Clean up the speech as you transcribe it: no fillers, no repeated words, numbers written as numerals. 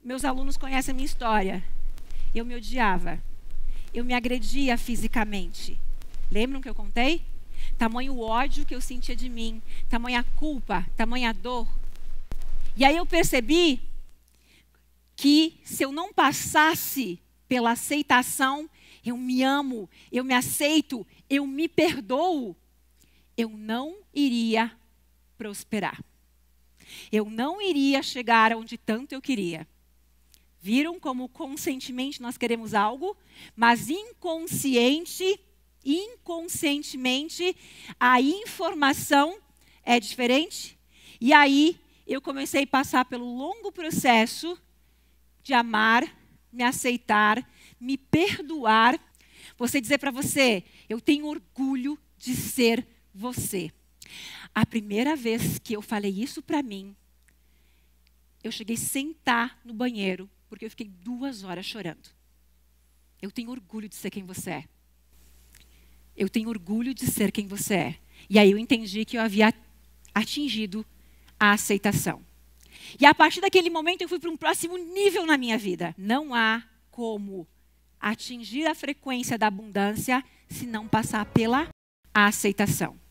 Meus alunos conhecem a minha história. Eu me odiava. Eu me agredia fisicamente. Lembram que eu contei? Tamanho ódio que eu sentia de mim. Tamanha culpa, tamanha dor. E aí eu percebi que se eu não passasse pela aceitação, eu me amo, eu me aceito, eu me perdoo, eu não iria prosperar. Eu não iria chegar onde tanto eu queria. Viram como conscientemente nós queremos algo, mas inconscientemente, a informação é diferente. E aí eu comecei a passar pelo longo processo de amar, me aceitar, me perdoar. Você dizer para você, eu tenho orgulho de ser você. A primeira vez que eu falei isso para mim, eu cheguei a sentar no banheiro, porque eu fiquei 2 horas chorando. Eu tenho orgulho de ser quem você é. Eu tenho orgulho de ser quem você é. E aí eu entendi que eu havia atingido a aceitação. E a partir daquele momento eu fui para um próximo nível na minha vida. Não há como atingir a frequência da abundância se não passar pela aceitação.